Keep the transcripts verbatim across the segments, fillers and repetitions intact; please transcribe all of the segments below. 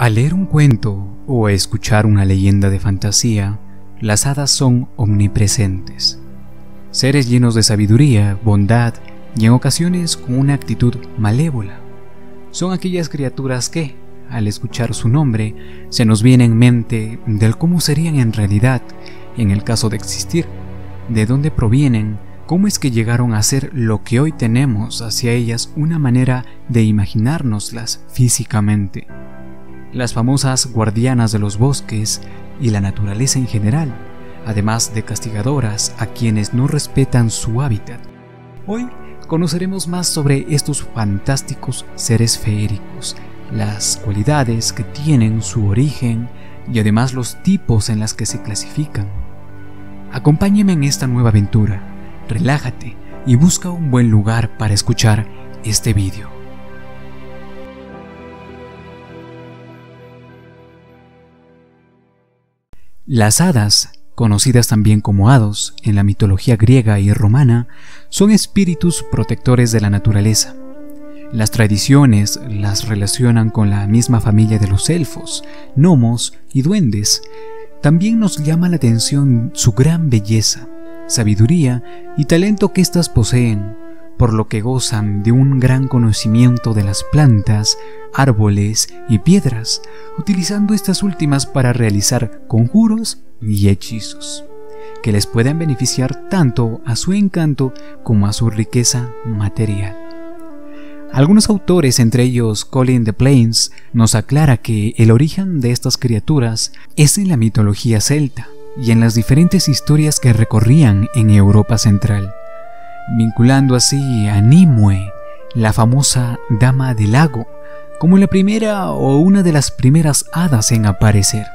Al leer un cuento o escuchar una leyenda de fantasía, las hadas son omnipresentes. Seres llenos de sabiduría, bondad y en ocasiones con una actitud malévola. Son aquellas criaturas que, al escuchar su nombre, se nos viene en mente del cómo serían en realidad, en el caso de existir, de dónde provienen, cómo es que llegaron a ser lo que hoy tenemos hacia ellas una manera de imaginárnoslas físicamente. Las famosas guardianas de los bosques y la naturaleza en general, además de castigadoras a quienes no respetan su hábitat. Hoy conoceremos más sobre estos fantásticos seres feéricos, las cualidades que tienen, su origen y además los tipos en las que se clasifican. Acompáñame en esta nueva aventura, relájate y busca un buen lugar para escuchar este vídeo. Las hadas, conocidas también como hados en la mitología griega y romana, son espíritus protectores de la naturaleza. Las tradiciones las relacionan con la misma familia de los elfos, gnomos y duendes. También nos llama la atención su gran belleza, sabiduría y talento que éstas poseen, por lo que gozan de un gran conocimiento de las plantas, árboles y piedras, utilizando estas últimas para realizar conjuros y hechizos, que les pueden beneficiar tanto a su encanto como a su riqueza material. Algunos autores, entre ellos Colin de Plains, nos aclara que el origen de estas criaturas es en la mitología celta y en las diferentes historias que recorrían en Europa Central, vinculando así a Nimue, la famosa Dama del Lago, como la primera o una de las primeras hadas en aparecer.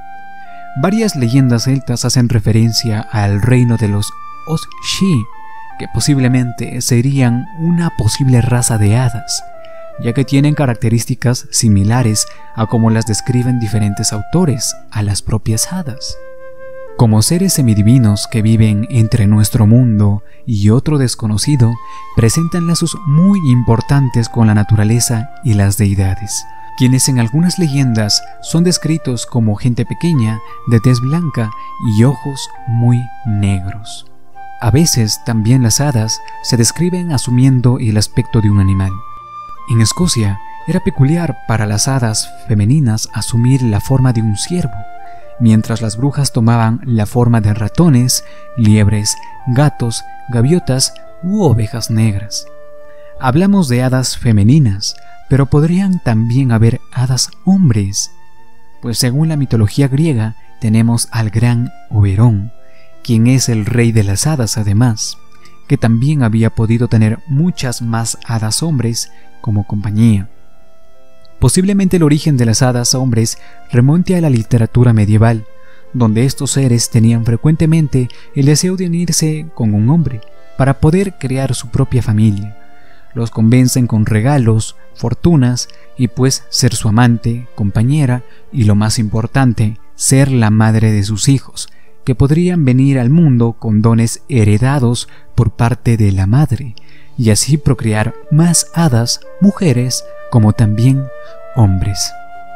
Varias leyendas celtas hacen referencia al reino de los Oz-Shi, que posiblemente serían una posible raza de hadas, ya que tienen características similares a como las describen diferentes autores a las propias hadas. Como seres semidivinos que viven entre nuestro mundo y otro desconocido, presentan lazos muy importantes con la naturaleza y las deidades, quienes en algunas leyendas son descritos como gente pequeña, de tez blanca y ojos muy negros. A veces también las hadas se describen asumiendo el aspecto de un animal. En Escocia era peculiar para las hadas femeninas asumir la forma de un ciervo, mientras las brujas tomaban la forma de ratones, liebres, gatos, gaviotas u ovejas negras. Hablamos de hadas femeninas, pero podrían también haber hadas hombres, pues según la mitología griega tenemos al gran Oberón, quien es el rey de las hadas además, que también había podido tener muchas más hadas hombres como compañía. Posiblemente el origen de las hadas hombres remonte a la literatura medieval, donde estos seres tenían frecuentemente el deseo de unirse con un hombre para poder crear su propia familia. Los convencen con regalos, fortunas y pues ser su amante, compañera y lo más importante, ser la madre de sus hijos, que podrían venir al mundo con dones heredados por parte de la madre y así procrear más hadas, mujeres, como también hombres.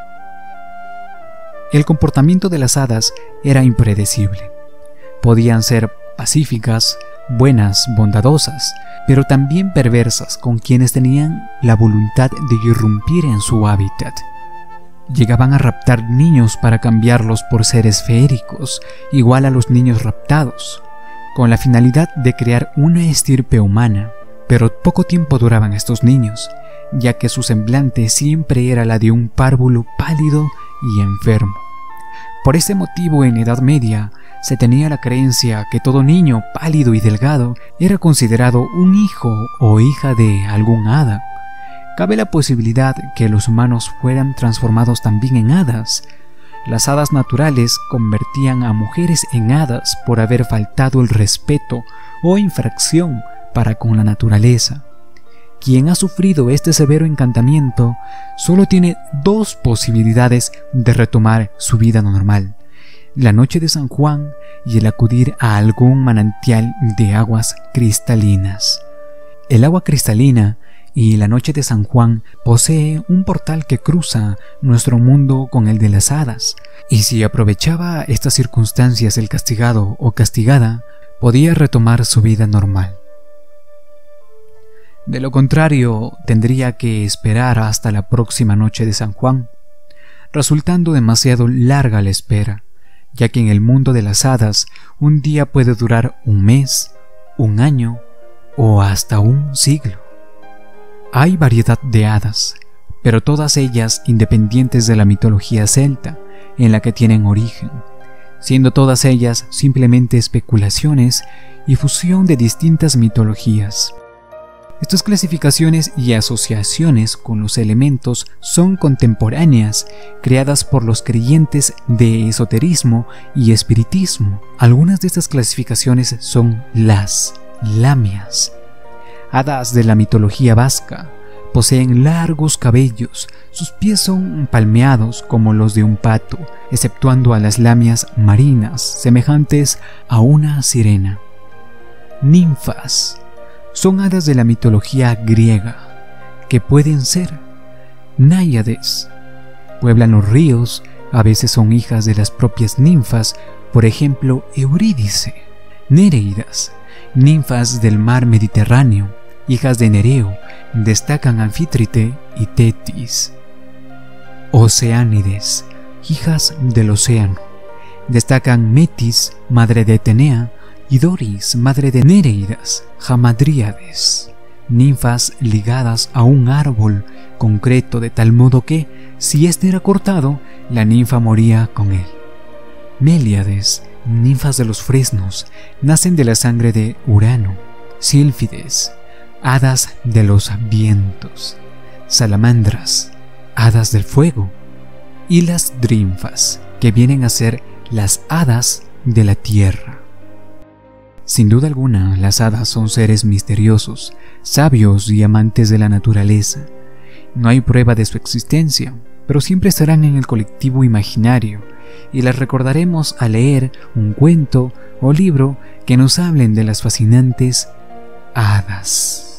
El comportamiento de las hadas era impredecible. Podían ser pacíficas, buenas, bondadosas, pero también perversas con quienes tenían la voluntad de irrumpir en su hábitat. Llegaban a raptar niños para cambiarlos por seres feéricos, igual a los niños raptados, con la finalidad de crear una estirpe humana, pero poco tiempo duraban estos niños, ya que su semblante siempre era la de un párvulo pálido y enfermo. Por este motivo, en Edad Media, se tenía la creencia que todo niño pálido y delgado era considerado un hijo o hija de algún hada. Cabe la posibilidad que los humanos fueran transformados también en hadas. Las hadas naturales convertían a mujeres en hadas por haber faltado el respeto o infracción para con la naturaleza. Quien ha sufrido este severo encantamiento solo tiene dos posibilidades de retomar su vida normal: la noche de San Juan y el acudir a algún manantial de aguas cristalinas. El agua cristalina y la noche de San Juan posee un portal que cruza nuestro mundo con el de las hadas, y si aprovechaba estas circunstancias el castigado o castigada, podía retomar su vida normal. De lo contrario, tendría que esperar hasta la próxima noche de San Juan, resultando demasiado larga la espera, ya que en el mundo de las hadas un día puede durar un mes, un año o hasta un siglo. Hay variedad de hadas, pero todas ellas independientes de la mitología celta en la que tienen origen, siendo todas ellas simplemente especulaciones y fusión de distintas mitologías. Estas clasificaciones y asociaciones con los elementos son contemporáneas, creadas por los creyentes de esoterismo y espiritismo. Algunas de estas clasificaciones son las lamias, hadas de la mitología vasca. Poseen largos cabellos, sus pies son palmeados como los de un pato, exceptuando a las lamias marinas, semejantes a una sirena. Ninfas son hadas de la mitología griega, que pueden ser náyades. Pueblan los ríos, a veces son hijas de las propias ninfas, por ejemplo Eurídice. Nereidas, ninfas del mar Mediterráneo, hijas de Nereo, destacan Anfítrite y Tetis. Oceánides, hijas del océano, destacan Metis, madre de Atenea, y Doris, madre de Nereidas. Hamadríades, ninfas ligadas a un árbol concreto de tal modo que, si éste era cortado, la ninfa moría con él. Méliades, ninfas de los fresnos, nacen de la sangre de Urano. Sílfides, hadas de los vientos. Salamandras, hadas del fuego. Y las drinfas, que vienen a ser las hadas de la tierra. Sin duda alguna, las hadas son seres misteriosos, sabios y amantes de la naturaleza. No hay prueba de su existencia, pero siempre estarán en el colectivo imaginario, y las recordaremos al leer un cuento o libro que nos hablen de las fascinantes hadas.